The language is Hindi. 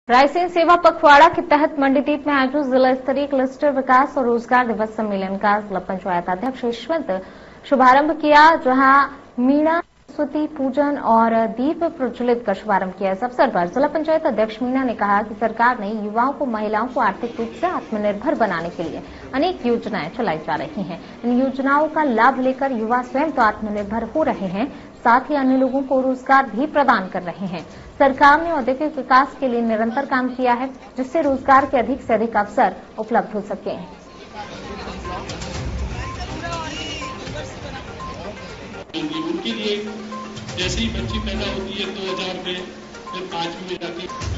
रायसेन सेवा पखवाड़ा के तहत मंडीदीप में आयोजित जिला स्तरीय क्लस्टर विकास और रोजगार दिवस सम्मेलन का जिला पंचायत अध्यक्ष यशवंत शुभारंभ किया, जहां मीणा सरस्वती पूजन और दीप प्रज्वलित कर शुभारंभ किया। इस अवसर पर जिला पंचायत अध्यक्ष मीणा ने कहा कि सरकार ने युवाओं को महिलाओं को आर्थिक रूप से आत्मनिर्भर बनाने के लिए अनेक योजनाएं चलाई जा रही हैं। इन योजनाओं का लाभ लेकर युवा स्वयं तो आत्मनिर्भर हो रहे हैं, साथ ही अन्य लोगों को रोजगार भी प्रदान कर रहे हैं। सरकार ने औद्योगिक विकास के लिए निरंतर काम किया है, जिससे रोजगार के अधिक से अधिक अवसर उपलब्ध हो सके। उनके लिए जैसे ही बच्ची पैदा होती है 2000 में, फिर 5वीं में जाती है।